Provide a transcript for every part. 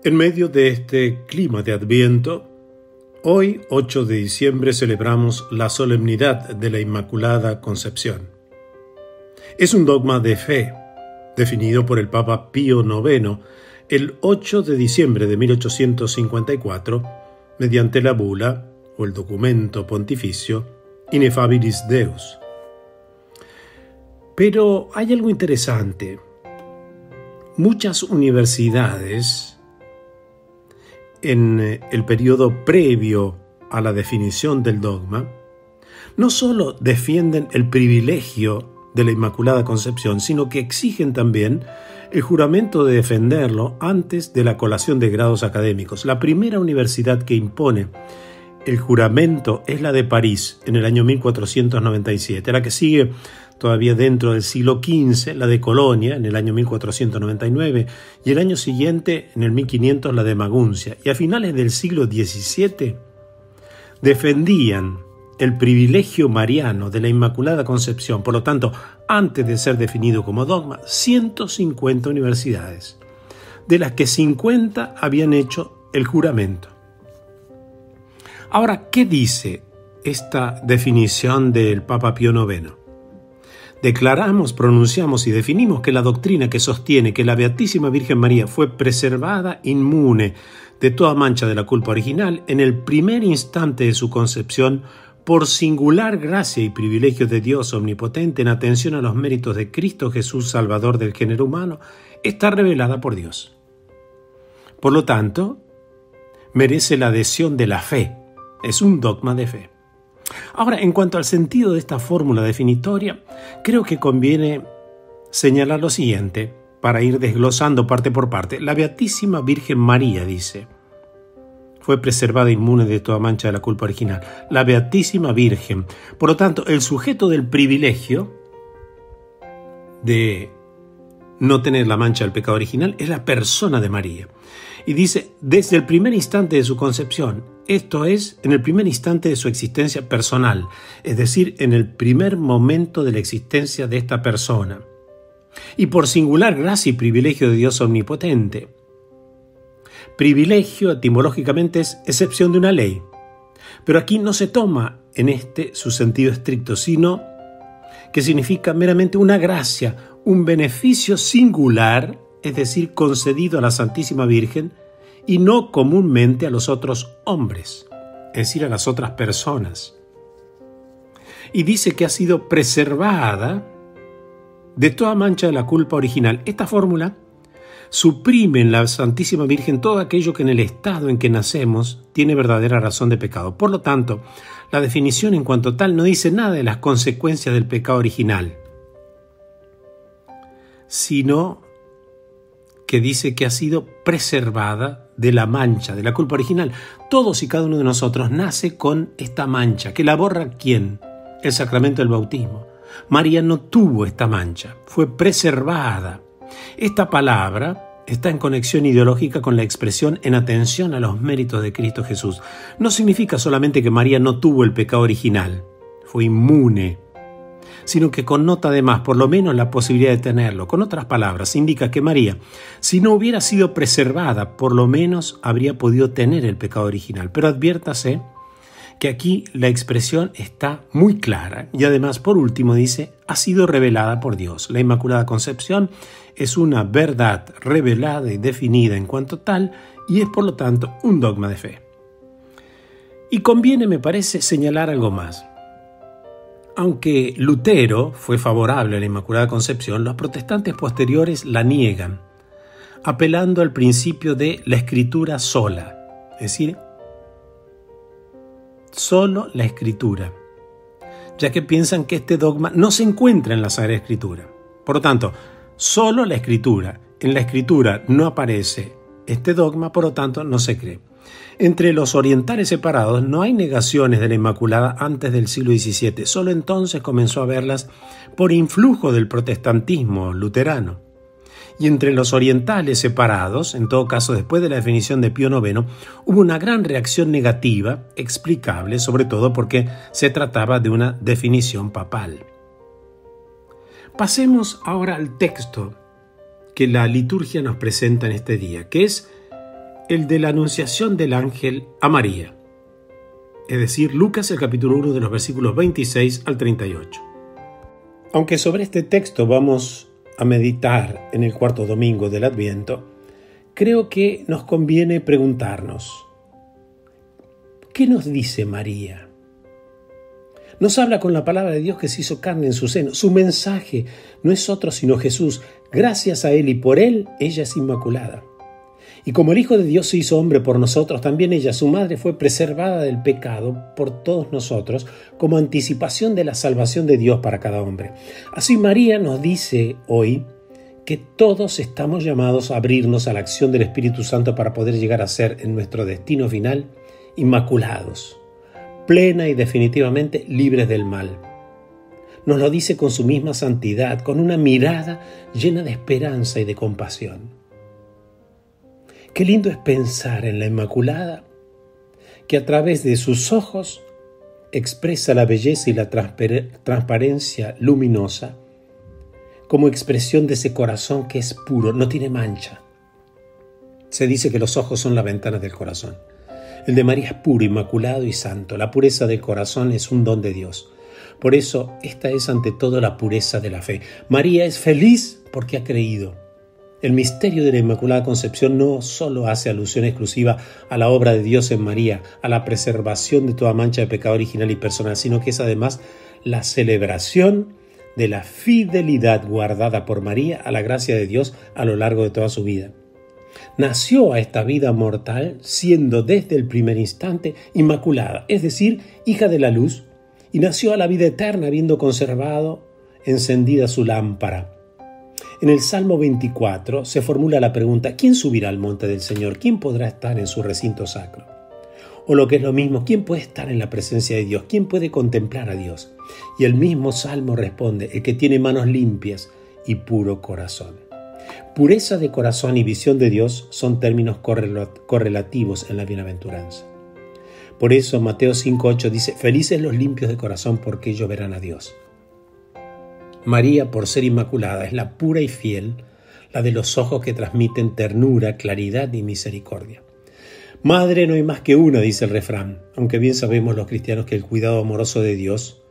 En medio de este clima de Adviento, hoy, 8 de diciembre, celebramos la solemnidad de la Inmaculada Concepción. Es un dogma de fe, definido por el Papa Pío IX el 8 de diciembre de 1854, mediante la bula o el documento pontificio Ineffabilis Deus. Pero hay algo interesante. Muchas universidades, en el periodo previo a la definición del dogma, no solo defienden el privilegio de la Inmaculada Concepción, sino que exigen también el juramento de defenderlo antes de la colación de grados académicos. La primera universidad que impone el juramento es la de París, en el año 1497. La que sigue todavía dentro del siglo XV, la de Colonia, en el año 1499, y el año siguiente, en el 1500, la de Maguncia. Y a finales del siglo XVII defendían el privilegio mariano de la Inmaculada Concepción. Por lo tanto, antes de ser definido como dogma, 150 universidades, de las que 50 habían hecho el juramento. Ahora, ¿qué dice esta definición del Papa Pío IX? Declaramos, pronunciamos y definimos que la doctrina que sostiene que la Beatísima Virgen María fue preservada inmune de toda mancha de la culpa original en el primer instante de su concepción por singular gracia y privilegio de Dios omnipotente en atención a los méritos de Cristo Jesús, Salvador del género humano, está revelada por Dios. Por lo tanto, merece la adhesión de la fe. Es un dogma de fe. Ahora, en cuanto al sentido de esta fórmula definitoria, creo que conviene señalar lo siguiente para ir desglosando parte por parte. La Beatísima Virgen María, dice, fue preservada inmune de toda mancha de la culpa original. La Beatísima Virgen. Por lo tanto, el sujeto del privilegio de no tener la mancha del pecado original es la persona de María. Y dice, desde el primer instante de su concepción, esto es, en el primer instante de su existencia personal, es decir, en el primer momento de la existencia de esta persona. Y por singular gracia y privilegio de Dios omnipotente. Privilegio, etimológicamente, es excepción de una ley. Pero aquí no se toma en su sentido estricto, sino que significa meramente una gracia, un beneficio singular, es decir, concedido a la Santísima Virgen y no comúnmente a los otros hombres, es decir, a las otras personas. Y dice que ha sido preservada de toda mancha de la culpa original. Esta fórmula suprime en la Santísima Virgen todo aquello que en el estado en que nacemos tiene verdadera razón de pecado. Por lo tanto, la definición en cuanto tal no dice nada de las consecuencias del pecado original, sino que dice que ha sido preservada de la mancha, de la culpa original. Todos y cada uno de nosotros nace con esta mancha. ¿Que la borra quién? El sacramento del bautismo. María no tuvo esta mancha, fue preservada. Esta palabra está en conexión ideológica con la expresión en atención a los méritos de Cristo Jesús. No significa solamente que María no tuvo el pecado original, fue inmune, sino que connota además por lo menos la posibilidad de tenerlo. Con otras palabras, indica que María, si no hubiera sido preservada, por lo menos habría podido tener el pecado original. Pero adviértase que aquí la expresión está muy clara y además, por último, dice, ha sido revelada por Dios. La Inmaculada Concepción es una verdad revelada y definida en cuanto tal y es, por lo tanto, un dogma de fe. Y conviene, me parece, señalar algo más. Aunque Lutero fue favorable a la Inmaculada Concepción, los protestantes posteriores la niegan, apelando al principio de la Escritura sola, es decir, solo la Escritura, ya que piensan que este dogma no se encuentra en la Sagrada Escritura. Por lo tanto, solo la Escritura. En la Escritura no aparece este dogma, por lo tanto no se cree. Entre los orientales separados no hay negaciones de la Inmaculada antes del siglo XVII. Solo entonces comenzó a verlas por influjo del protestantismo luterano. Y entre los orientales separados, en todo caso después de la definición de Pío IX, hubo una gran reacción negativa, explicable, sobre todo porque se trataba de una definición papal. Pasemos ahora al texto que la liturgia nos presenta en este día, que es el de la anunciación del ángel a María, es decir, Lucas el capítulo 1 de los versículos 26 al 38. Aunque sobre este texto vamos a meditar en el cuarto domingo del Adviento, creo que nos conviene preguntarnos, ¿qué nos dice María? Nos habla con la palabra de Dios que se hizo carne en su seno. Su mensaje no es otro sino Jesús. Gracias a Él y por Él, ella es inmaculada. Y como el Hijo de Dios se hizo hombre por nosotros, también ella, su madre, fue preservada del pecado por todos nosotros como anticipación de la salvación de Dios para cada hombre. Así María nos dice hoy que todos estamos llamados a abrirnos a la acción del Espíritu Santo para poder llegar a ser en nuestro destino final inmaculados, plena y definitivamente libres del mal. Nos lo dice con su misma santidad, con una mirada llena de esperanza y de compasión. Qué lindo es pensar en la Inmaculada, que a través de sus ojos expresa la belleza y la transparencia luminosa como expresión de ese corazón que es puro, no tiene mancha. Se dice que los ojos son la ventana del corazón. El de María es puro, inmaculado y santo. La pureza del corazón es un don de Dios. Por eso, esta es ante todo la pureza de la fe. María es feliz porque ha creído. El misterio de la Inmaculada Concepción no solo hace alusión exclusiva a la obra de Dios en María, a la preservación de toda mancha de pecado original y personal, sino que es además la celebración de la fidelidad guardada por María a la gracia de Dios a lo largo de toda su vida. Nació a esta vida mortal siendo desde el primer instante inmaculada, es decir, hija de la luz, y nació a la vida eterna habiendo conservado encendida su lámpara. En el Salmo 24 se formula la pregunta, ¿quién subirá al monte del Señor? ¿Quién podrá estar en su recinto sacro? O lo que es lo mismo, ¿quién puede estar en la presencia de Dios? ¿Quién puede contemplar a Dios? Y el mismo Salmo responde, el que tiene manos limpias y puro corazón. Pureza de corazón y visión de Dios son términos correlativos en la bienaventuranza. Por eso Mateo 5:8 dice, felices los limpios de corazón porque ellos verán a Dios. María, por ser inmaculada, es la pura y fiel, la de los ojos que transmiten ternura, claridad y misericordia. Madre no hay más que una, dice el refrán, aunque bien sabemos los cristianos que el cuidado amoroso de Dios,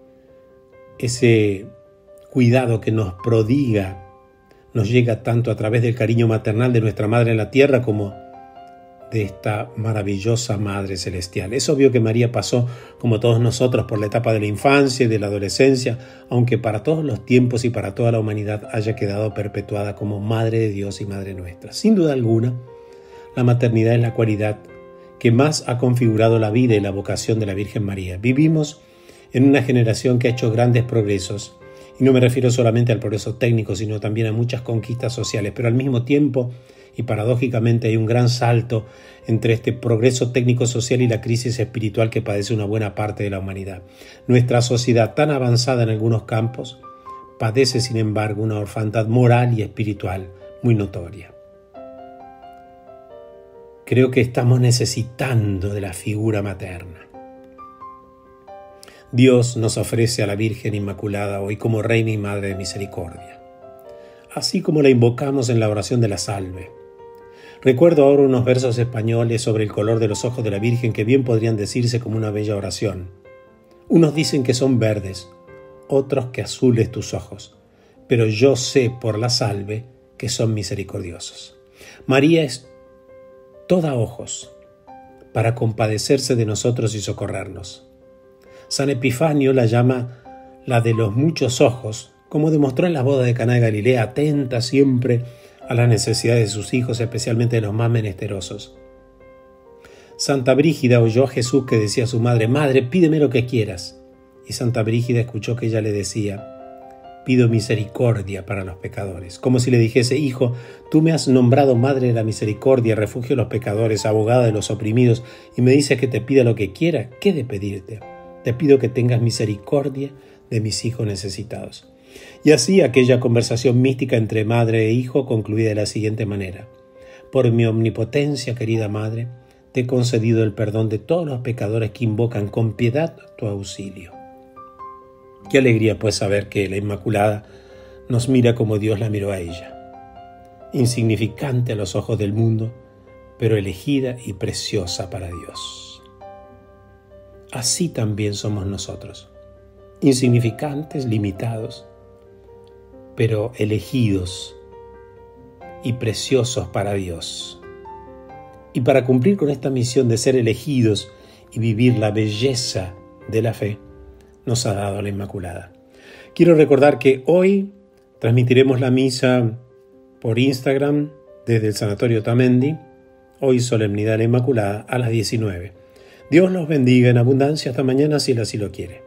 ese cuidado que nos prodiga, nos llega tanto a través del cariño maternal de nuestra Madre en la tierra como de esta maravillosa Madre Celestial. Es obvio que María pasó, como todos nosotros, por la etapa de la infancia y de la adolescencia, aunque para todos los tiempos y para toda la humanidad haya quedado perpetuada como Madre de Dios y Madre nuestra. Sin duda alguna, la maternidad es la cualidad que más ha configurado la vida y la vocación de la Virgen María. Vivimos en una generación que ha hecho grandes progresos, y no me refiero solamente al progreso técnico, sino también a muchas conquistas sociales, pero al mismo tiempo, y paradójicamente, hay un gran salto entre este progreso técnico-social y la crisis espiritual que padece una buena parte de la humanidad. Nuestra sociedad, tan avanzada en algunos campos, padece sin embargo una orfandad moral y espiritual muy notoria. Creo que estamos necesitando de la figura materna. Dios nos ofrece a la Virgen Inmaculada hoy como Reina y Madre de Misericordia, así como la invocamos en la oración de la Salve. Recuerdo ahora unos versos españoles sobre el color de los ojos de la Virgen que bien podrían decirse como una bella oración. Unos dicen que son verdes, otros que azules tus ojos, pero yo sé por la Salve que son misericordiosos. María es toda ojos para compadecerse de nosotros y socorrernos. San Epifanio la llama la de los muchos ojos, como demostró en la boda de Caná de Galilea, atenta siempre a las necesidades de sus hijos, especialmente de los más menesterosos. Santa Brígida oyó a Jesús que decía a su madre, «Madre, pídeme lo que quieras». Y Santa Brígida escuchó que ella le decía, «Pido misericordia para los pecadores», como si le dijese, «Hijo, tú me has nombrado Madre de la Misericordia, refugio de los pecadores, abogada de los oprimidos, y me dices que te pida lo que quiera, ¿qué he de pedirte? Te pido que tengas misericordia de mis hijos necesitados». Y así aquella conversación mística entre madre e hijo concluía de la siguiente manera. Por mi omnipotencia, querida madre, te he concedido el perdón de todos los pecadores que invocan con piedad tu auxilio. Qué alegría pues saber que la Inmaculada nos mira como Dios la miró a ella. Insignificante a los ojos del mundo, pero elegida y preciosa para Dios. Así también somos nosotros, insignificantes, limitados, pero elegidos y preciosos para Dios. Y para cumplir con esta misión de ser elegidos y vivir la belleza de la fe, nos ha dado la Inmaculada. Quiero recordar que hoy transmitiremos la misa por Instagram desde el Sanatorio Tamendi, hoy Solemnidad de la Inmaculada a las 19. Dios los bendiga en abundancia. Hasta mañana si Él así lo quiere.